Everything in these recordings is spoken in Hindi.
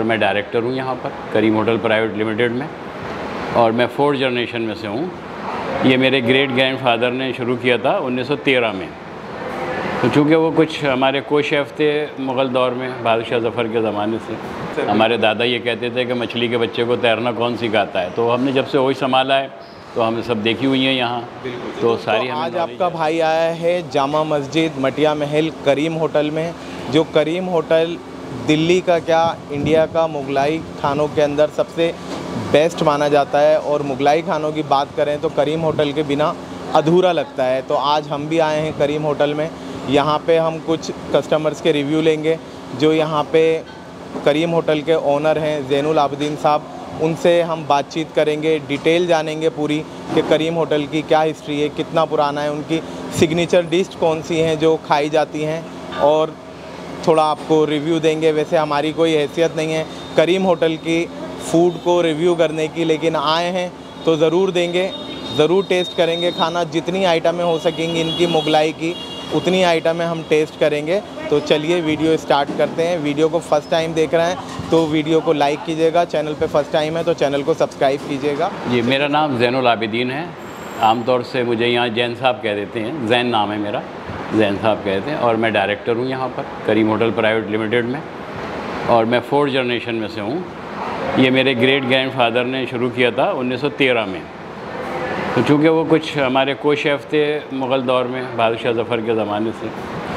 मैं डायरेक्टर हूँ यहाँ पर करीम होटल प्राइवेट लिमिटेड में, और मैं 4th जनरेशन में से हूँ। ये मेरे ग्रेट ग्रैंडफादर ने शुरू किया था 1913 में। तो चूँकि वो कुछ हमारे को शेफ़ थे मुग़ल दौर में, बादशाह ज़फ़र के ज़माने से। हमारे दादा ये कहते थे कि मछली के बच्चे को तैरना कौन सिखाता है, तो हमने जब से वही संभाला है तो हमें सब देखी हुई हैं यहाँ। तो सारी तो आज आपका भाई आया है जामा मस्जिद मटिया महल करीम होटल में, जो करीम होटल दिल्ली का क्या इंडिया का मुगलाई खानों के अंदर सबसे बेस्ट माना जाता है। और मुगलाई खानों की बात करें तो करीम होटल के बिना अधूरा लगता है। तो आज हम भी आए हैं करीम होटल में। यहाँ पे हम कुछ कस्टमर्स के रिव्यू लेंगे जो यहाँ पे करीम होटल के ओनर हैं ज़ैनुल आबिदीन साहब, उनसे हम बातचीत करेंगे, डिटेल जानेंगे पूरी कि करीम होटल की क्या हिस्ट्री है, कितना पुराना है, उनकी सिग्नेचर डिश कौन सी हैं जो खाई जाती हैं, और थोड़ा आपको रिव्यू देंगे। वैसे हमारी कोई हैसियत नहीं है करीम होटल की फ़ूड को रिव्यू करने की, लेकिन आए हैं तो ज़रूर देंगे, ज़रूर टेस्ट करेंगे खाना। जितनी आइटमें हो सकेंगी इनकी मुगलाई की उतनी आइटमें हम टेस्ट करेंगे। तो चलिए वीडियो स्टार्ट करते हैं। वीडियो को फर्स्ट टाइम देख रहे हैं तो वीडियो को लाइक कीजिएगा, चैनल पे फर्स्ट टाइम है तो चैनल को सब्सक्राइब कीजिएगा। जी, मेरा नाम ज़ैनुल आबिदीन है। आमतौर से मुझे यहाँ जैन साहब कह देते हैं, जैन नाम है मेरा, जैन साहब कहते हैं, और मैं डायरेक्टर हूँ यहाँ पर करीम होटल प्राइवेट लिमिटेड में, और मैं 4th जनरेशन में से हूँ। ये मेरे ग्रेट ग्रैंडफादर ने शुरू किया था 1913 में। तो चूँकि वो कुछ हमारे को शेफ़ थे मुग़ल दौर में, बादशाह ज़फ़र के ज़माने से,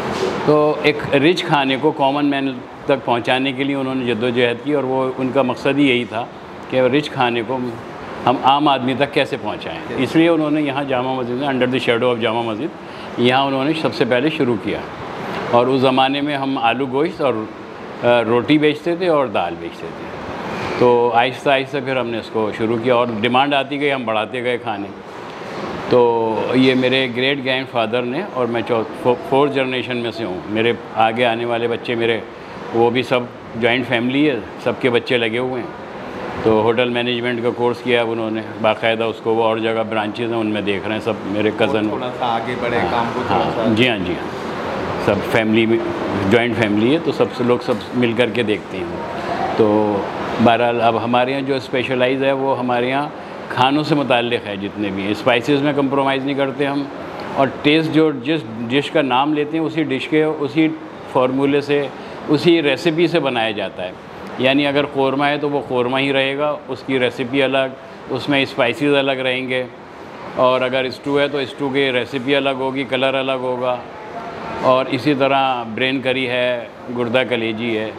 तो एक रिच खाने को कॉमन मैन तक पहुंचाने के लिए उन्होंने जद्दोजहद की, और वो उनका मकसद ही यही था कि रिच खाने को हम आम आदमी तक कैसे पहुंचाएं। इसलिए उन्होंने यहाँ जामा मस्जिद में, under the shadow of Jama Masjid, यहाँ उन्होंने सबसे पहले शुरू किया। और उस ज़माने में हम आलू गोश्त और रोटी बेचते थे और दाल बेचते थे। तो आहिस्ता आहिस्ता फिर हमने इसको शुरू किया और डिमांड आती गई, हम बढ़ाते गए खाने। तो ये मेरे ग्रेट ग्रैंडफादर ने, और मैं 4th जनरेशन में से हूँ। मेरे आगे आने वाले बच्चे मेरे, वो भी सब जॉइंट फैमिली है, सबके बच्चे लगे हुए हैं। तो होटल मैनेजमेंट का कोर्स किया है उन्होंने बाकायदा, उसको वो और जगह ब्रांचेज़ हैं उनमें देख रहे हैं सब मेरे कज़न। थोड़ा सा आगे बढ़े काम को थोड़ा सा। जी हाँ, जी हाँ, सब फैमिली में, जॉइंट फैमिली है तो सब लोग सब मिल कर के देखते हैं। तो बहरहाल अब हमारे यहाँ जो स्पेशलाइज़ है वो हमारे यहाँ खानों से मुताल्लिक़ है। जितने भी स्पाइसेस में कंप्रोमाइज़ नहीं करते हम, और टेस्ट जो जिस डिश का नाम लेते हैं उसी डिश के उसी फार्मूले से, उसी रेसिपी से बनाया जाता है। यानी अगर कौरमा है तो वो कौरमा ही रहेगा, उसकी रेसिपी अलग, उसमें स्पाइसेस अलग रहेंगे। और अगर स्टू है तो स्टू की रेसिपी अलग होगी, कलर अलग होगा। और इसी तरह ब्रेन करी है, गुर्दा कलेजी है,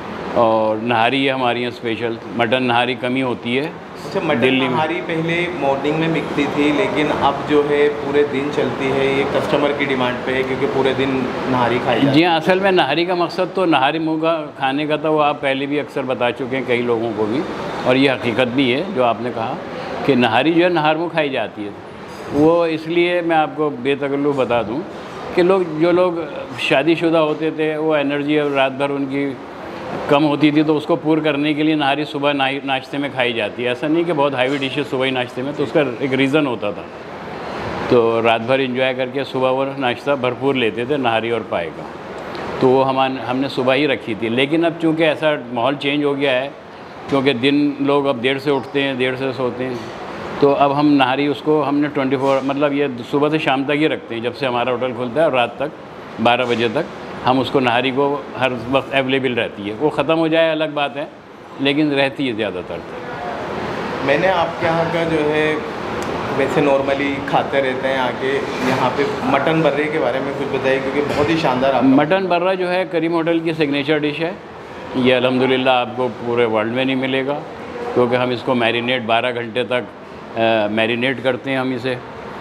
और नहारी है हमारी यहाँ स्पेशल। मटन नहारी कमी होती है अच्छा, मटन नहारी पहले मॉर्निंग में बिकती थी, लेकिन अब जो है पूरे दिन चलती है, ये कस्टमर की डिमांड पे है क्योंकि पूरे दिन नहारी खाई जाती है। जी हाँ, असल में नहारी का मकसद तो नहारी मुर्गा खाने का था, वो आप पहले भी अक्सर बता चुके हैं कई लोगों को भी, और ये हकीकत भी है जो आपने कहा कि नहारी जो है नहार मुँह खाई जाती है। वो इसलिए मैं आपको बेतकल्लुफ़ बता दूँ कि जो लोग शादीशुदा होते थे, वो एनर्जी रात भर उनकी कम होती थी, तो उसको पूरा करने के लिए नहारी सुबह नाश्ते में खाई जाती है। ऐसा नहीं कि बहुत हैवी डिशेस सुबह ही नाश्ते में, तो उसका एक रीज़न होता था। तो रात भर एंजॉय करके सुबह वो नाश्ता भरपूर लेते थे, नहारी और पाए का। तो वो हमने सुबह ही रखी थी। लेकिन अब चूँकि ऐसा माहौल चेंज हो गया है, क्योंकि दिन लोग अब देर से उठते हैं, देर से सोते हैं, तो अब हम नहारी उसको हमने 24 मतलब ये सुबह से शाम तक ही रखते हैं। जब से हमारा होटल खुलता है और रात तक 12 बजे तक हम उसको नहारी को हर वक्त अवेलेबल रहती है। वो ख़त्म हो जाए अलग बात है, लेकिन रहती है ज़्यादातर। मैंने आपके यहाँ का जो है वैसे नॉर्मली खाते रहते हैं आके, यहाँ पे मटन बर्रे के बारे में कुछ बताइए क्योंकि बहुत ही शानदार। मटन बर्रा जो है करीम होटल की सिग्नेचर डिश है। ये अल्हम्दुलिल्लाह आपको पूरे वर्ल्ड में नहीं मिलेगा, क्योंकि हम इसको मैरिनेट 12 घंटे तक मैरिनेट करते हैं हम इसे,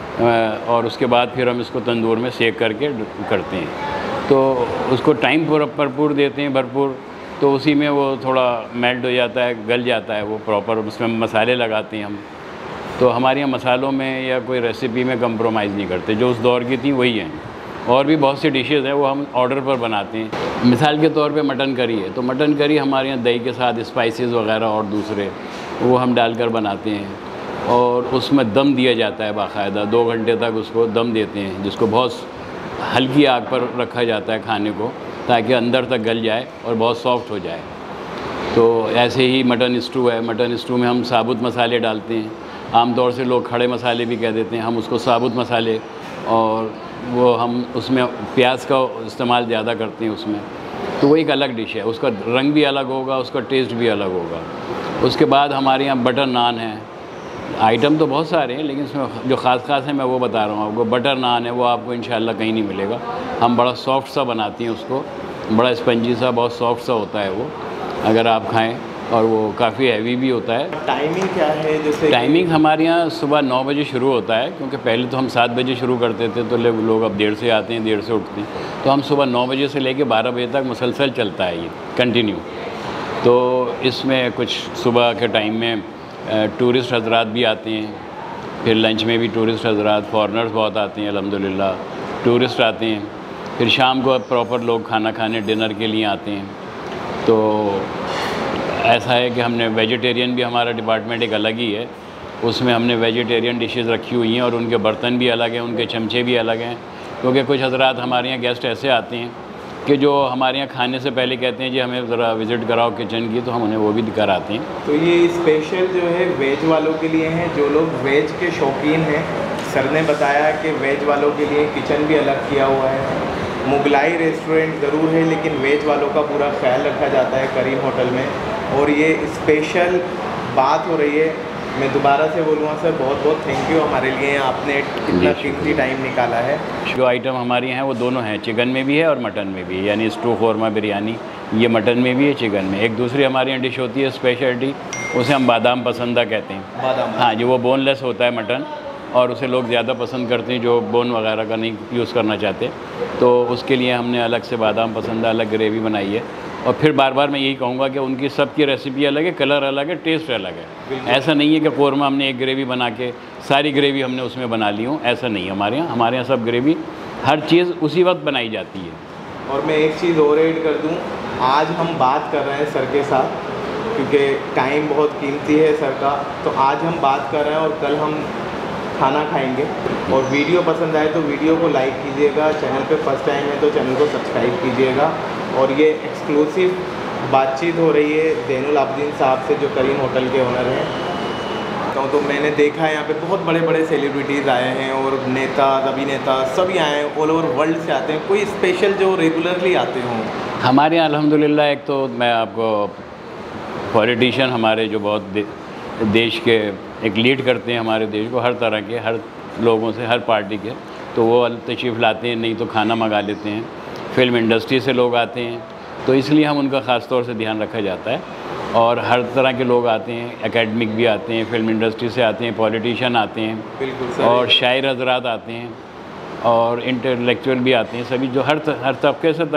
और उसके बाद फिर हम इसको तंदूर में सेक करके करते हैं। तो उसको टाइम भरपूर देते हैं, भरपूर, तो उसी में वो थोड़ा मेल्ट हो जाता है, गल जाता है वो प्रॉपर। उसमें मसाले लगाते हैं हम। तो हमारे यहाँ मसालों में या कोई रेसिपी में कंप्रोमाइज़ नहीं करते, जो उस दौर की थी वही हैं। और भी बहुत सी डिशेज़ हैं वो हम ऑर्डर पर बनाते हैं। मिसाल के तौर पे मटन करी है, तो मटन करी हमारे यहाँ दही के साथ स्पाइसेस वगैरह और दूसरे वो हम डालकर बनाते हैं, और उसमें दम दिया जाता है बाकायदा। 2 घंटे तक उसको दम देते हैं, जिसको बहुत हल्की आग पर रखा जाता है खाने को, ताकि अंदर तक गल जाए और बहुत सॉफ्ट हो जाए। तो ऐसे ही मटन स्टू है, मटन स्टू में हम साबुत मसाले डालते हैं। आमतौर से लोग खड़े मसाले भी कह देते हैं, हम उसको साबुत मसाले, और वो हम उसमें प्याज का इस्तेमाल ज़्यादा करते हैं उसमें। तो वो एक अलग डिश है, उसका रंग भी अलग होगा, उसका टेस्ट भी अलग होगा। उसके बाद हमारे यहाँ बटर नान है। आइटम तो बहुत सारे हैं, लेकिन इसमें जो ख़ास है मैं वो बता रहा हूँ आपको। बटर नान है, वो आपको इंशाल्लाह कहीं नहीं मिलेगा। हम बड़ा सॉफ्ट सा बनाती हैं उसको, बड़ा स्पंजी सा, बहुत सॉफ्ट सा होता है वो, अगर आप खाएं। और वो काफ़ी हैवी भी होता है। टाइमिंग क्या है? जैसे टाइमिंग हमारे यहाँ सुबह 9 बजे शुरू होता है, क्योंकि पहले तो हम 7 बजे शुरू करते थे, तो लोग अब देर से आते हैं, देर से उठते हैं। तो हम सुबह 9 बजे से लेकर 12 बजे तक मुसलसल चलता है ये कंटिन्यू। तो इसमें कुछ सुबह के टाइम में टूरिस्ट हजरात भी आते हैं, फिर लंच में भी टूरिस्ट हजरात, फॉरेनर्स बहुत आते हैं अल्हम्दुलिल्लाह, टूरिस्ट आते हैं। फिर शाम को अब प्रॉपर लोग खाना खाने डिनर के लिए आते हैं। तो ऐसा है कि हमने वेजिटेरियन भी, हमारा डिपार्टमेंट एक अलग ही है, उसमें हमने वेजिटेरियन डिशेस रखी हुई हैं, और उनके बर्तन भी अलग हैं, उनके चमचे भी अलग हैं। क्योंकि कुछ हजरात हमारे यहाँ गेस्ट ऐसे आते हैं कि जो हमारे यहाँ खाने से पहले कहते हैं जी हमें ज़रा विज़िट कराओ किचन की, तो हम उन्हें वो भी कराते हैं। तो ये स्पेशल जो है वेज वालों के लिए हैं, जो लोग वेज के शौकीन हैं। सर ने बताया कि वेज वालों के लिए किचन भी अलग किया हुआ है। मुगलाई रेस्टोरेंट ज़रूर है, लेकिन वेज वालों का पूरा ख्याल रखा जाता है करीम होटल में। और ये स्पेशल बात हो रही है, मैं दोबारा से बोलूँगा सर, बहुत बहुत थैंक यू हमारे लिए, आपने इतना कीमती टाइम निकाला है। जो आइटम हमारे यहाँ हैं वो दोनों हैं, चिकन में भी है और मटन में भी है, यानी स्टू क़ोरमा बिरयानी, ये मटन में भी है, चिकन में। एक दूसरी हमारे यहाँ डिश होती है स्पेशलिटी, उसे हम बादाम पसंदा कहते हैं। बादाम, हाँ जी, वो बोनलेस होता है मटन, और उसे लोग ज़्यादा पसंद करते हैं जो बोन वगैरह का नहीं यूज़ करना चाहते। तो उसके लिए हमने अलग से बादाम पसंदा अलग ग्रेवी बनाई है। और फिर बार बार मैं यही कहूँगा कि उनकी सबकी रेसिपी अलग है, कलर अलग है, टेस्ट अलग है। ऐसा नहीं है कि क़ोरमा हमने एक ग्रेवी बना के सारी ग्रेवी हमने उसमें बना ली हूँ, ऐसा नहीं है हमारे यहाँ सब ग्रेवी, हर चीज़ उसी वक्त बनाई जाती है। और मैं एक चीज़ और ऐड कर दूँ, आज हम बात कर रहे हैं सर के साथ, क्योंकि टाइम बहुत कीमती है सर का, तो आज हम बात कर रहे हैं और कल हम खाना खाएंगे। और वीडियो पसंद आए तो वीडियो को लाइक कीजिएगा, चैनल पे फर्स्ट टाइम है तो चैनल को सब्सक्राइब कीजिएगा। और ये एक्सक्लूसिव बातचीत हो रही है ज़ैनुल आबिदीन साहब से, जो करीम होटल के ओनर हैं। तो मैंने देखा है यहाँ पे बहुत बड़े बड़े सेलिब्रिटीज़ आए हैं, और नेता, अभिनेता सभी आए हैं, ऑल ओवर वर्ल्ड से आते हैं। कोई स्पेशल जो रेगुलरली आते हों? हमारे यहाँ अल्हम्दुलिल्लाह, एक तो मैं आपको पॉलिटिशियन हमारे जो बहुत देश के एक लीड करते हैं हमारे देश को, हर तरह के, हर लोगों से, हर पार्टी के, तो वो तशरीफ़ लाते हैं, नहीं तो खाना मंगा लेते हैं। फिल्म इंडस्ट्री से लोग आते हैं, तो इसलिए हम उनका ख़ास तौर से ध्यान रखा जाता है। और हर तरह के लोग आते हैं, एकेडमिक भी आते हैं, फिल्म इंडस्ट्री से आते हैं, पॉलिटिशियन आते हैं, बिल्कुल, और शायर हजरात आते हैं, और इंटेलेक्चुअल भी आते हैं। सभी जो हर तबके से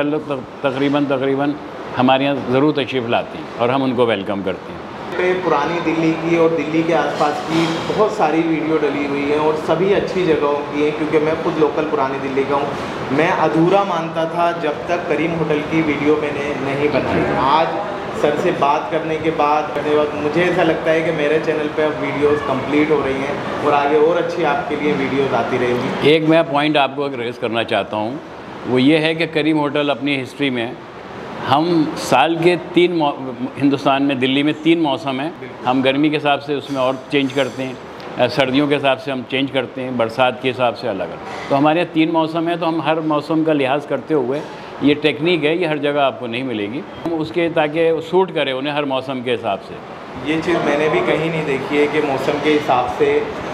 तकरीबन हमारे यहाँ ज़रूर तशरीफ़ लाते हैं, और हम उनको वेलकम करते हैं। पे पुरानी दिल्ली की और दिल्ली के आसपास की बहुत सारी वीडियो डली हुई हैं, और सभी अच्छी जगहों की हैं, क्योंकि मैं खुद लोकल पुरानी दिल्ली का हूँ। मैं अधूरा मानता था जब तक करीम होटल की वीडियो मैंने नहीं बनाई। आज सर से बात करने के बाद मुझे ऐसा लगता है कि मेरे चैनल पे अब वीडियोस कंप्लीट हो रही हैं, और आगे और अच्छी आपके लिए वीडियोस आती रहेंगी। एक मैं पॉइंट आपको रेज़ करना चाहता हूँ, वो ये है कि करीम होटल अपनी हिस्ट्री में, हम साल के हिंदुस्तान में, दिल्ली में 3 मौसम हैं। हम गर्मी के हिसाब से उसमें और चेंज करते हैं, सर्दियों के हिसाब से हम चेंज करते हैं, बरसात के हिसाब से अलग अलग। तो हमारे यहाँ 3 मौसम है, तो हम हर मौसम का लिहाज करते हुए, ये टेक्निक है, ये हर जगह आपको नहीं मिलेगी, हम उसके ताकि सूट करें उन्हें हर मौसम के हिसाब से। ये चीज़ मैंने भी कहीं नहीं देखी है कि मौसम के हिसाब से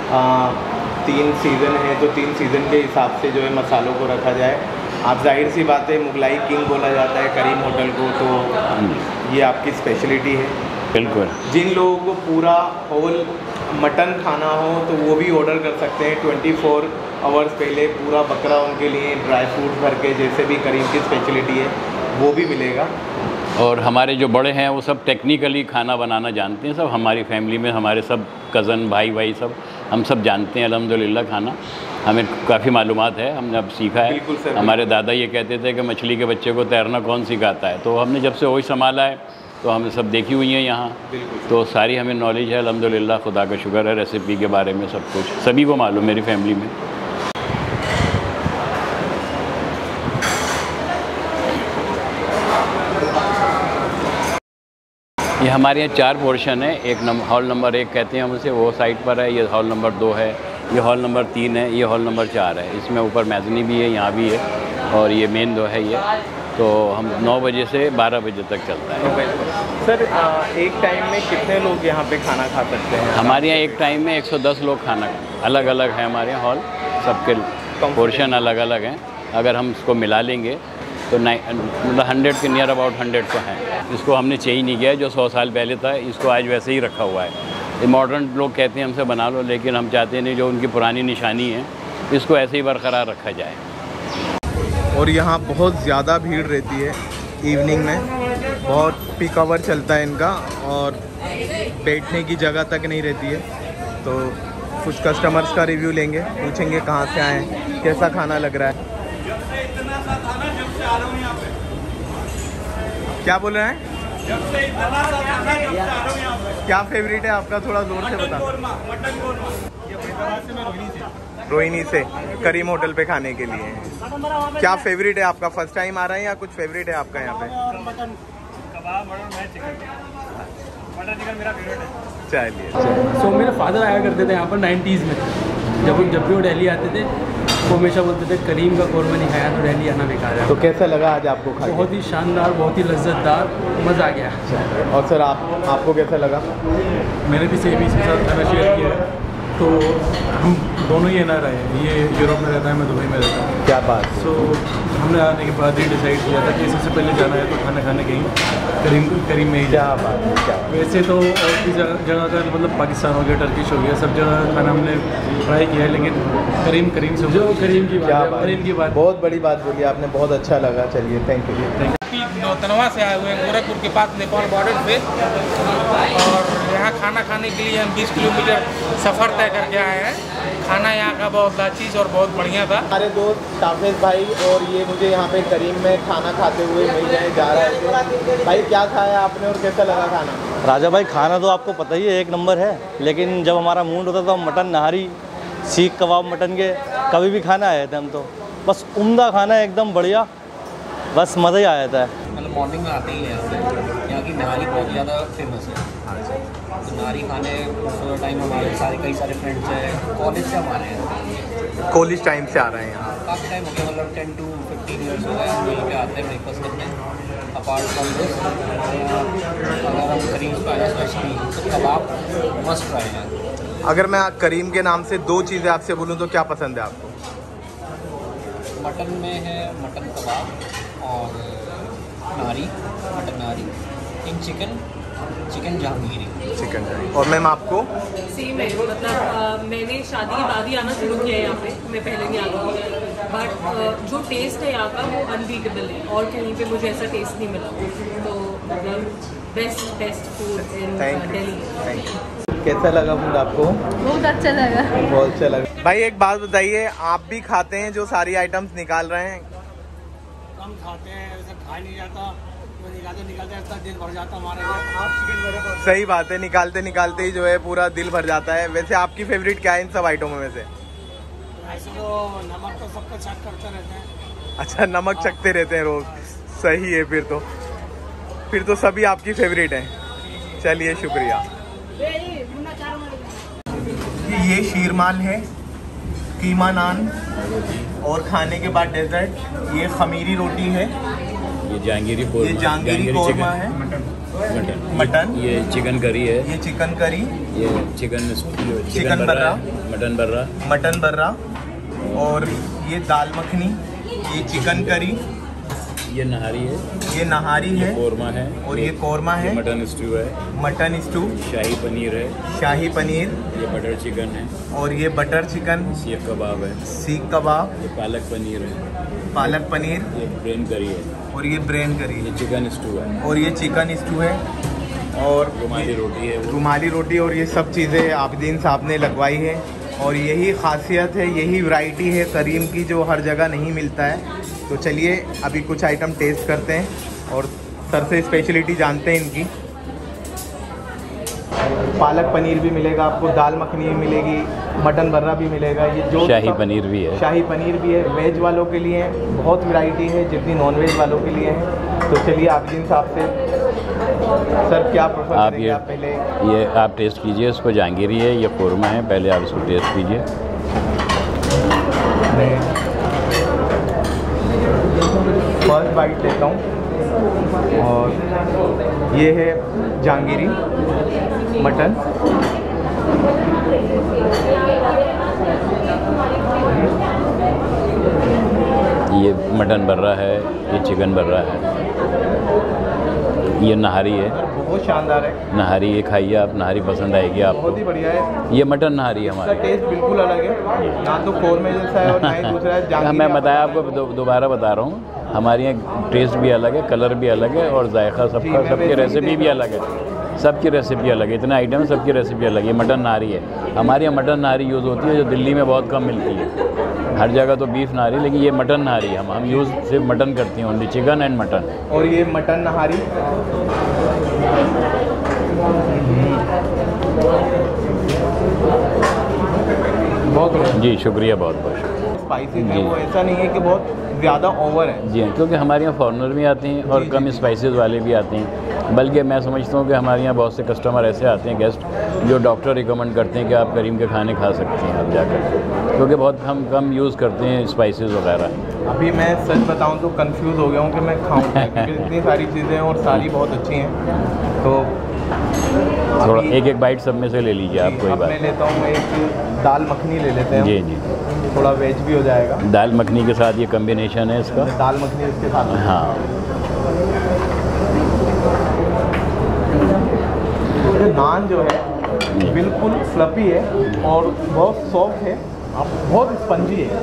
3 सीज़न है तो 3 सीज़न के हिसाब से जो है मसालों को रखा जाए। आप जाहिर सी बात है, मुगलाई किंग बोला जाता है करीम होटल को, तो ये आपकी स्पेशलिटी है। बिल्कुल। जिन लोगों को पूरा होल मटन खाना हो तो वो भी ऑर्डर कर सकते हैं 24 आवर्स पहले, पूरा बकरा उनके लिए ड्राई फ्रूट भर के, जैसे भी करीम की स्पेशलिटी है वो भी मिलेगा। और हमारे जो बड़े हैं वो सब टेक्निकली खाना बनाना जानते हैं, सब हमारी फैमिली में हमारे सब कज़न भाई सब हम सब जानते हैं अल्हम्दुलिल्लाह खाना, हमें काफ़ी मालूमात है, हमने अब सीखा है। हमारे दादा ये कहते थे कि मछली के बच्चे को तैरना कौन सिखाता है, तो हमने जब से वही संभाला है, तो हमने सब देखी हुई हैं यहाँ, तो सारी हमें नॉलेज है अल्हम्दुलिल्लाह, खुदा का शुक्र है। रेसिपी के बारे में सब कुछ सभी को मालूम, मेरी फैमिली में। ये हमारे यहाँ 4 पोर्शन है। एक हॉल नंबर 1 कहते हैं हम उसे, वो साइड पर है। ये हॉल नंबर 2 है, ये हॉल नंबर 3 है, ये हॉल नंबर 4 है। इसमें ऊपर मैज़नी भी है, यहाँ भी है, और ये मेन 2 है ये। तो हम 9 बजे से 12 बजे तक चलता है। सर एक टाइम में कितने लोग यहाँ पे खाना खा सकते हैं? हमारे यहाँ एक टाइम में 110 लोग खाना, अलग अलग है हमारे यहाँ हॉल, सबके पोर्शन अलग अलग हैं। अगर हम इसको मिला लेंगे तो 100 के नियर अबाउट 100 तो हैं। इसको हमने चेंज नहीं किया, जो 100 साल पहले था इसको आज वैसे ही रखा हुआ है। ये मॉडर्न लोग कहते हैं हमसे बना लो, लेकिन हम चाहते नहीं, जो उनकी पुरानी निशानी है इसको ऐसे ही बरकरार रखा जाए। और यहाँ बहुत ज़्यादा भीड़ रहती है इवनिंग में, बहुत पीक आवर चलता है इनका, और बैठने की जगह तक नहीं रहती है। तो कुछ कस्टमर्स का रिव्यू लेंगे, पूछेंगे कहाँ से आए हैं, कैसा खाना लग रहा है। क्या बोल रहे हैं? क्या फेवरेट है आपका, थोड़ा जोर से बता। रोहिणी से करीम होटल पे खाने के लिए। क्या फेवरेट है आपका? फर्स्ट टाइम आ रहे हैं या कुछ फेवरेट है आपका यहाँ पे? मटन कबाब, मटन चिकन मेरा फेवरेट है। चलिए। सो मेरे फादर आया करते थे यहाँ पर 90s में, जब भी वो दिल्ली आते थे वो हमेशा बोलते थे करीम का कौरमा नहीं खाया तो दिल्ली आना बेकार है। तो कैसा लगा आज आपको खा के? बहुत ही शानदार, बहुत ही लज्जतदार, मज़ा आ गया। और सर आपको कैसा लगा? मैंने भी सेम इसके साथ खाना शेयर किया है। तो हम दोनों ही एनआर आए हैं, ये यूरोप में रहता है, मैं दुबई में रहता हूँ। क्या बात। सो हमने आने के बाद ही डिसाइड किया था कि सबसे पहले जाना है तो खाना खाने कहीं करीम में ही। क्या बात है, क्या वैसे तो और भी जगह का, मतलब पाकिस्तान हो गया, टर्किश हो गया, सब जगह खाना हमने ट्राई किया है, लेकिन करीम से जो करीम की बात बहुत बड़ी बात बोली आपने, बहुत अच्छा लगा। चलिए, थैंक यू। नौतनवा से आए हुए हैं, गोरखपुर के पास नेपाल बॉर्डर पे, और यहाँ खाना खाने के लिए हम 20 किलोमीटर सफ़र तय करके आए हैं। खाना यहाँ का बहुत लाचीज और बहुत बढ़िया था। हमारे दोस्त ताफेज भाई और ये मुझे यहाँ पे करीम में खाना खाते हुए मिल गए, जा रहे थे। भाई क्या खाया आपने और कैसा लगा खाना? राजा भाई खाना तो आपको पता ही है, एक नंबर है, लेकिन जब हमारा मूड होता तो हम मटन नहारी, सीख कबाब मटन के कभी भी खाना आए थे हम तो। बस उम्दा खाना है, एकदम बढ़िया, बस मज़ा ही आ जाता है। मतलब मॉर्निंग में आते ही हैं यहाँ की नहारी बहुत ज़्यादा फेमस है। तो नहारी खाने सुबह टाइम हमारे कई सारे फ्रेंड्स हैं, कॉलेज से हमारे हैं, कॉलेज टाइम से आ रहे हैं यहाँ। काफ़ी टाइम हो गया, मतलब 10 to 15 ईयर्स हो गए हम यहीं पे आते हैं ब्रेकफास्ट करने। अपार्ट फ्रॉम दिस, अगर हम करीम पे आए स्पेशली तो कबाब मस्ट ट्राई है। अगर मैं करीम के नाम से 2 चीज़ें आपसे बोलूँ तो क्या पसंद है आपको? मटन में है मटन कबाब और नारी, मटन नारी, इन चिकन जहांगीरी। चिकन जहांगीरी। और मैम आपको? सेम है, मतलब मैंने शादी के बाद ही आना शुरू किया है यहाँ पे, मैं पहले नहीं आती थी, बट जो टेस्ट है यहाँ का वो अनबीटेबल है, और कहीं पे मुझे ऐसा टेस्ट नहीं मिला। तो मतलब बेस्ट फूड इन दिल्ली। कैसा लगा फूड आपको? बहुत अच्छा लगा। बहुत अच्छा लगा। भाई एक बात बताइए, आप भी खाते हैं जो सारी आइटम्स निकाल रहे हैं? कम खाते हैं, वैसे खा नहीं जाता, तो निकालते ऐसा दिल भर जाता हमारे। आप चिकन सही बात है, निकालते निकालते ही जो है पूरा दिल भर जाता है। वैसे आपकी फेवरेट क्या है इन सब आइटमों में से? ऐसे तो नमक तो सबको चेक करते रहते हैं। अच्छा, नमक चखते रहते हैं रोज। सही है, फिर तो सभी आपकी फेवरेट हैं। चलिए, शुक्रिया। ये शीरमाल है, कीमा नान, और खाने के बाद डेजर्ट ये खमीरी रोटी है, ये जहांगीरी कौरमा है, मटन, ये चिकन करी है, ये चिकन करी, ये चिकन बर्रा, मटन बर्रा, और ये दाल मखनी, ये चिकन करी, ये नहारी है, कौरमा है, और ये कौरमा है, मटन स्टू, शाही पनीर है, ये बटर चिकन है, और ये बटर चिकन, सीख कबाब है, ये पालक पनीर, ये ब्रेन करी है, और ये ब्रेन करी, ये चिकन स्टू है, और ये चिकन स्टू है, और रुमाली रोटी, और ये सब चीज़ें आबिदीन साहब ने लगवाई है। और यही खासियत है, यही वैरायटी है करीम की, जो हर जगह नहीं मिलता है। तो चलिए अभी कुछ आइटम टेस्ट करते हैं और सर से स्पेशलिटी जानते हैं इनकी। पालक पनीर भी मिलेगा आपको, दाल मखनी भी मिलेगी, मटन बर्रा भी मिलेगा, ये जो शाही पनीर भी है, वेज वालों के लिए बहुत वैरायटी है जितनी नॉन वेज वालों के लिए है। तो चलिए आबिदीन साहब से सर क्या प्रेफर आप करेंगे आप पहले? ये आप टेस्ट कीजिए इसको। जहांगीरी है, ये कोरमा है, पहले आप इसको टेस्ट कीजिए। मैं फर्स्ट बाइट लेता हूँ और ये है जहांगीरी मटन। ये मटन बर्रा है, ये चिकन बर्रा है, ये नहारी है। बहुत शानदार है नहारी, ये खाइए आप, नहारी पसंद आएगी आपको। बहुत ही बढ़िया है। ये मटन नहारी है इसका हमारी। टेस्ट बिल्कुल अलग है, ना तो कोरमे जैसा है और ना ही दूसरा है जहांगीरी। मैं बताया आपको, दोबारा बता रहा हूँ, हमारे यहाँ टेस्ट भी अलग है, कलर भी अलग है और जायका सबका, सबकी रेसिपी भी अलग है। सबकी रेसिपी अलग है, इतने आइटम है, सबकी रेसिपी अलग है। ये मटन नारी है हमारे यहाँ। मटन नारी यूज़ होती है जो दिल्ली में बहुत कम मिलती है। हर जगह तो बीफ नारी, लेकिन ये मटन नारी है। हम यूज़ सिर्फ मटन करती हैं, ओनली चिकन एंड मटन। और ये मटन नहारी बहुत बढ़िया। जी शुक्रिया, बहुत बहुत स्पाइसी है वो, ऐसा नहीं है कि बहुत ज़्यादा ओवर है। जी हाँ, क्योंकि हमारे यहाँ फॉरनर भी आते हैं और कम स्पाइसेस वाले भी आते हैं। बल्कि मैं समझता हूँ कि हमारे यहाँ बहुत से कस्टमर ऐसे आते हैं, गेस्ट, जो डॉक्टर रिकमेंड करते हैं कि आप करीम के खाने खा सकते हैं आप जाकर, क्योंकि बहुत हम कम यूज़ करते हैं स्पाइसेस वगैरह। अभी मैं सच बताऊं तो कंफ्यूज हो गया हूं कि मैं खाऊं क्या, क्योंकि इतनी सारी चीज़ें हैं और सारी बहुत अच्छी हैं। तो थोड़ा एक एक बाइट सब में से ले लीजिए आप, कोई अब बात। मैं लेता हूँ एक दाल मखनी ले लेते हैं। जी जी, थोड़ा वेज भी हो जाएगा। दाल मखनी के साथ ये कम्बिनेशन है इसका। दाल मखनी इसके साथ। हाँ, ये नान जो है बिल्कुल फ्लफी है और बहुत सॉफ्ट है, बहुत स्पंजी है।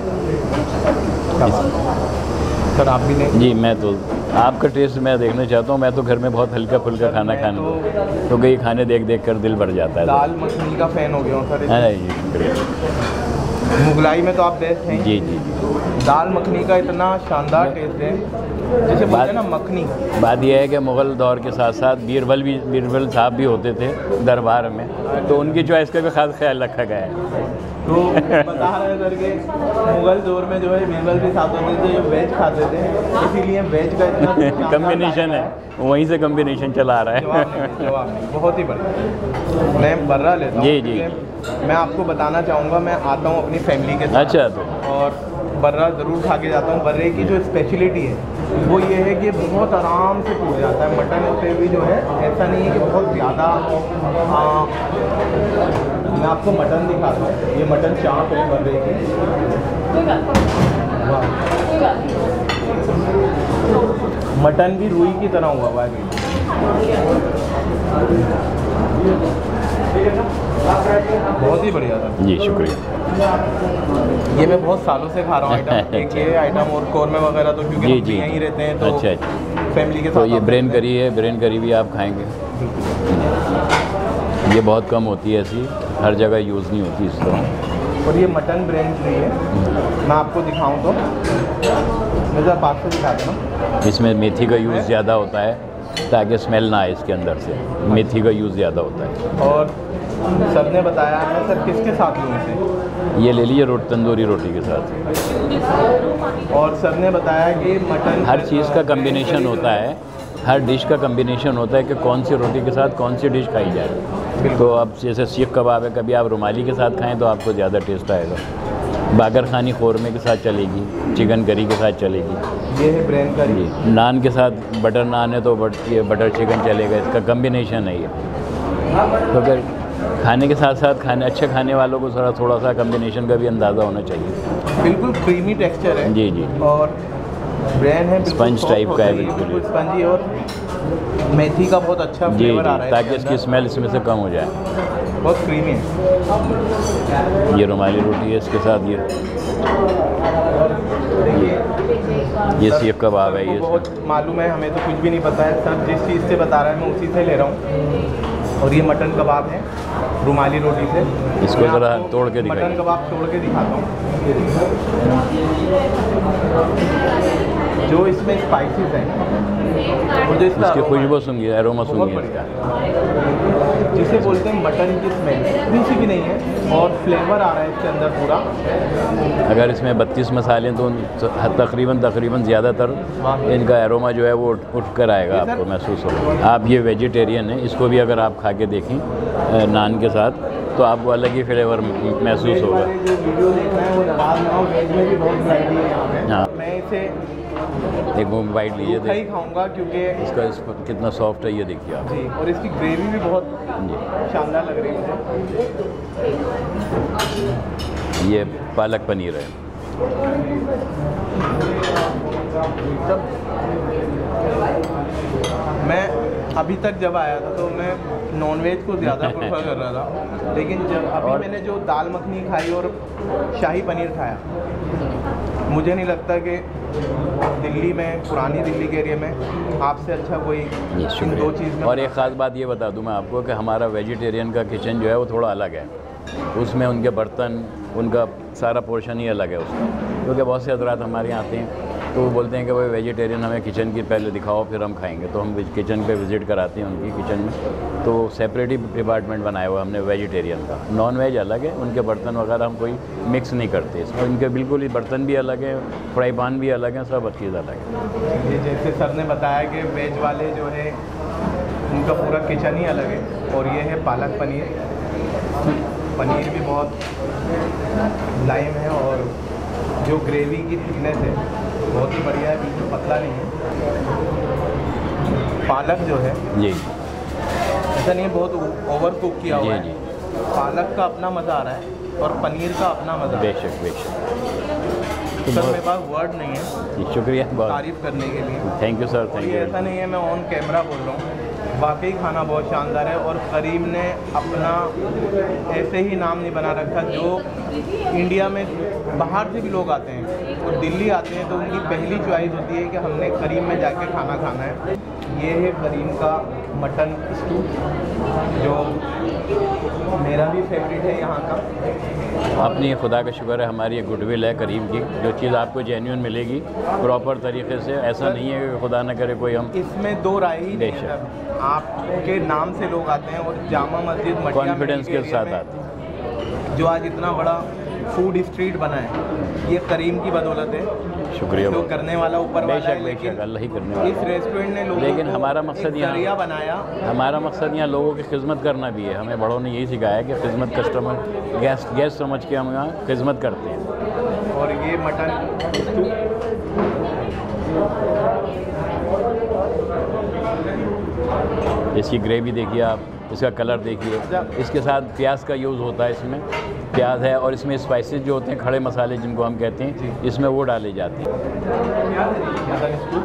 सर आप भी नहीं? जी मैं तो आपका टेस्ट मैं देखना चाहता हूँ। मैं तो घर में बहुत हल्का फुल्का खाना खाना, तो कई खाने देख देख कर दिल भर जाता है। दाल मखनी का फ़ैन हो गया हूँ सर। है जी, शुक्रिया। मुगलाई में तो आप बेस्ट हैं। जी जी, दाल मखनी का इतना शानदार टेस्ट है, जैसे बोलते हैं ना मखनी। बात यह है कि मुग़ल दौर के साथ साथ बीरबल साहब भी होते थे दरबार में, तो उनकी चॉइस का भी खास ख्याल रखा गया है। तो बता रहे हैं सर कि मुग़ल दौर में जो है बीरबल भी साथ होते थे, जो वेज खाते थे, इसीलिए वेज का इतना कम्बिनेशन है, वहीं से कम्बिनेशन चला आ रहा है। जवाब नहीं, बहुत ही बढ़िया। मैं बर्रा लेता हूँ। जी जी, मैं आपको बताना चाहूँगा, मैं आता हूँ अपनी फैमिली के साथ। अच्छा, तो और बर्रा ज़रूर खा के जाता हूँ। बर्रे की जो स्पेशलिटी है वो ये है कि बहुत आराम से टूट जाता है। मटन पे भी जो है ऐसा नहीं है कि बहुत ज़्यादा। मैं आपको मटन दिखाता हूँ, ये मटन चाप है बर्रे की। मटन भी रुई की तरह हुआ हुआ है। बहुत ही बढ़िया था जी, शुक्रिया। ये मैं बहुत सालों से खा रहा हूँ आइटम। एक ये आइटम और कौरमे वगैरह, तो क्योंकि हम भी यहीं रहते हैं तो अच्छा अच्छा, फैमिली के साथ। तो ये ब्रेन करी है, ब्रेन करी भी आप खाएंगे। ये बहुत कम होती है, ऐसी हर जगह यूज़ नहीं होती इस तरह। और ये मटन ब्रेन करी है, मैं आपको दिखाऊँ तो मैं ज़रा पास से दिखा दूँ। इसमें मेथी का यूज़ ज़्यादा होता है ताकि स्मेल ना आए इसके अंदर से, मेथी का यूज़ ज़्यादा होता है। और सर ने बताया, मैं सर किसके साथ लूँ इसे? ये ले लीजिए तंदूरी रोटी के साथ। और सर ने बताया कि मटन हर चीज़ का कम्बिनेशन होता है, हर डिश का कम्बिनेशन होता है कि कौन सी रोटी के साथ कौन सी डिश खाई जाए। तो अब जैसे सीख कबाब है, कभी आप रुमाली के साथ खाएं तो आपको ज़्यादा टेस्ट आएगा। बागर खानी खोरमे के साथ चलेगी, चिकन करी के साथ चलेगी। ये है ब्रेन करी। जी, नान के साथ बटर नान है तो ये बटर चिकन चलेगा। इसका कम्बिनेशन है ये। तो अगर खाने के साथ साथ अच्छे खाने वालों को थोड़ा सा कम्बिनेशन का भी अंदाज़ा होना चाहिए। बिल्कुल क्रीमी टेक्सचर है। जी जी, और ब्रेन है स्पंज टाइप का है, बिल्कुल स्पंजी, और मेथी का बहुत अच्छा जी फ्लेवर आ रहा जी, है ताकि इसकी स्मेल इसमें से कम हो जाए। बहुत क्रीमी है। ये रुमाली रोटी है, इसके साथ ये सीख कबाब है। ये बहुत मालूम है, हमें तो कुछ भी नहीं पता है। सर जिस चीज़ से बता रहा है मैं उसी से ले रहा हूँ। और ये मटन कबाब है रुमाली रोटी से। इसको ज़रा तोड़ के दिखाइए। मटन कबाब तोड़ के दिखाता हूँ। जो इसमें स्पाइसेस हैं, मुझे इसका इसकी aroma खुशबू है, सुनिए, अरोमा बहुत सुनिए बढ़िया इसका। है। जिसे बोलते हैं मटन की स्मेल, इतनी सी भी नहीं है और फ्लेवर आ रहा है इसके अंदर पूरा। अगर इसमें 32 मसाले तो तकरीबन ज़्यादातर इनका एरोमा जो है वो उठ कर आएगा, आपको महसूस होगा। आप ये वेजिटेरियन है, इसको भी अगर आप खा के देखें नान के साथ तो आपको अलग ही फ्लेवर महसूस होगा। जो वीडियो देख रहे हैं वो नाराज ना हो, वेज में भी बहुत वैरायटी है यहाँ पे। हाँ। मैं इसे एक मुंह बाइट लीजिए, सूखा ही खाऊंगा क्योंकि इसका कितना सॉफ्ट है ये देखिए आप जी, और इसकी ग्रेवी भी बहुत जी। शानदार लग रही है मुझे। ये पालक पनीर है। मैं अभी तक जब आया था तो मैं नॉनवेज को ज़्यादा प्रेफर कर रहा था, लेकिन जब अभी मैंने जो दाल मखनी खाई और शाही पनीर खाया, मुझे नहीं लगता कि दिल्ली में, पुरानी दिल्ली के एरिया में आपसे अच्छा कोई इन दो चीज़ में। और एक ख़ास बात ये बता दूं मैं आपको कि हमारा वेजिटेरियन का किचन जो है वो थोड़ा अलग है। उसमें उनके बर्तन, उनका सारा पोर्शन ही अलग है उसका, क्योंकि बहुत से हज़रात हमारे यहाँ आते हैं तो वो बोलते हैं कि भाई वेजिटेरियन हमें किचन की पहले दिखाओ फिर हम खाएंगे, तो हम किचन पे विज़िट कराते हैं उनकी किचन में। तो सेपरेट ही डिपार्टमेंट बनाया हुआ हमने वेजिटेरियन का। नॉन वेज अलग है, उनके बर्तन वगैरह हम कोई मिक्स नहीं करते इसमें। उनके बिल्कुल ही बर्तन भी अलग हैं, फ्राई पैन भी अलग हैं, सब चीज़ अलग है। ये जैसे सर ने बताया कि वेज वाले जो है उनका पूरा किचन ही अलग है। और ये है पालक पनीर, पनीर भी बहुत लाइम है और जो ग्रेवी की थिकनेस है बहुत ही बढ़िया है, बिल्कुल पतला नहीं है। पालक जो है जी, ऐसा नहीं है बहुत ओवर कुक किया हुआ जी, है। पालक का अपना मज़ा आ रहा है और पनीर का अपना मज़ा आ रहा है। बेशक बेशक। सर मेरे पास वर्ड नहीं है शुक्रिया बहुत, तारीफ़ करने के लिए। थैंक यू सर, थैंक ये यू। ऐसा नहीं है मैं ऑन कैमरा बोल रहा हूँ, वाकई खाना बहुत शानदार है। और करीम ने अपना ऐसे ही नाम नहीं बना रखा। जो इंडिया में बाहर से भी लोग आते हैं और दिल्ली आते हैं तो उनकी पहली चॉइस होती है कि हमने करीम में जाके खाना खाना है। ये है करीम का मटन स्टू, जो मेरा भी फेवरेट है यहाँ का। अपनी खुदा का शुक्र है, हमारी ये गुडविल है करीम की, जो चीज़ आपको जेन्युइन मिलेगी प्रॉपर तरीके से। ऐसा नहीं है कि खुदा न करे कोई हम इसमें दो राय ही नहीं है। आपके नाम से लोग आते हैं और जामा मस्जिद मटिया कॉन्फिडेंस के साथ आते हैं। जो आज इतना बड़ा फूड स्ट्रीट बना है, ये करीम की बदौलत है। शुक्रिया जो बहुत। करने वाला ऊपर वाला है, बेशक लेकिन बेशक, अल्लाह ही करने वाला इस रेस्टोरेंट ने लोगों लेकिन को हमारा मकसद एक यहाँ, जरिया बनाया। हमारा मकसद यहाँ लोगों की खिदमत करना भी है। हमें बड़ों ने यही सिखाया कि खिदमत, कस्टमर गेस्ट समझ के हम यहाँ खिदमत करते हैं। और ये मटन स्टू इसकी ग्रेवी देखिए आप, इसका कलर देखिए, इसके साथ प्याज का यूज़ होता है। इसमें प्याज है और इसमें स्पाइसेस जो होते हैं, खड़े मसाले जिनको हम कहते हैं, इसमें वो डाले जाते हैं। मटन स्टू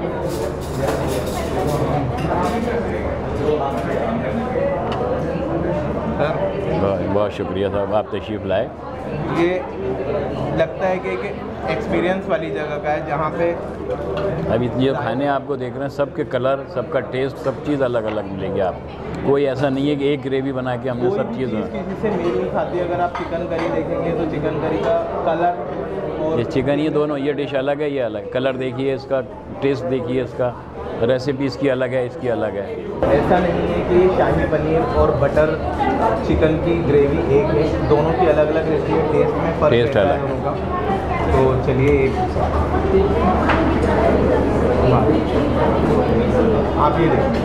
बहुत शुक्रिया साहब, आप तशरीफ़ लाए। ये लगता है कि एक एक्सपीरियंस वाली जगह का है, जहाँ पे अभी ये खाने आपको देख रहे हैं, सबके कलर, सबका टेस्ट, सब चीज़ अलग अलग मिलेगी आपको। कोई ऐसा नहीं है कि एक ग्रेवी बना के हमने सब चीज़। किसी से मेल नहीं खाती। अगर आप चिकन करी देखेंगे तो चिकन करी का कलर और ये चिकन, ये दोनों, ये डिश अलग है, ये अलग। कलर देखिए इसका, टेस्ट देखिए इसका, रेसिपी इसकी अलग है, इसकी अलग है। ऐसा नहीं है कि शाही पनीर और बटर चिकन की ग्रेवी एक है, दोनों की अलग अलग रहती है, टेस्ट में फर्क टेस्ट रहता है अलग। दोनों का। तो चलिए एक आप ये देखिए,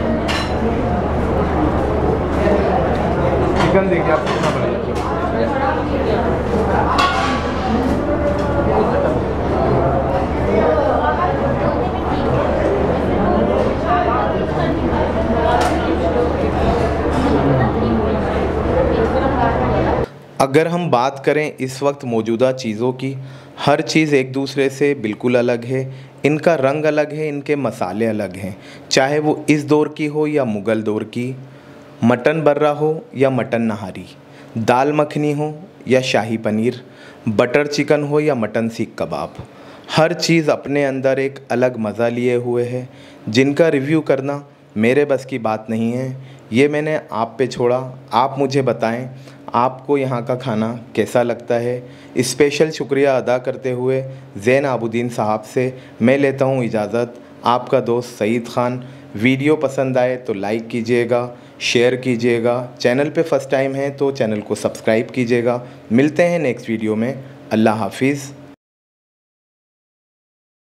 चिकन देखिए आप कितना बड़ा। अगर हम बात करें इस वक्त मौजूदा चीज़ों की, हर चीज़ एक दूसरे से बिल्कुल अलग है। इनका रंग अलग है, इनके मसाले अलग हैं, चाहे वो इस दौर की हो या मुग़ल दौर की। मटन बर्रा हो या मटन नहारी, दाल मखनी हो या शाही पनीर, बटर चिकन हो या मटन सीख कबाब, हर चीज़ अपने अंदर एक अलग मज़ा लिए हुए है, जिनका रिव्यू करना मेरे बस की बात नहीं है। ये मैंने आप पे छोड़ा। आप मुझे बताएं आपको यहाँ का खाना कैसा लगता है। स्पेशल शुक्रिया अदा करते हुए ज़ैन आबुद्दीन साहब से मैं लेता हूँ इजाज़त। आपका दोस्त सईद ख़ान। वीडियो पसंद आए तो लाइक कीजिएगा, शेयर कीजिएगा। चैनल पे फर्स्ट टाइम है तो चैनल को सब्सक्राइब कीजिएगा। मिलते हैं नेक्स्ट वीडियो में। अल्लाह हाफिज़।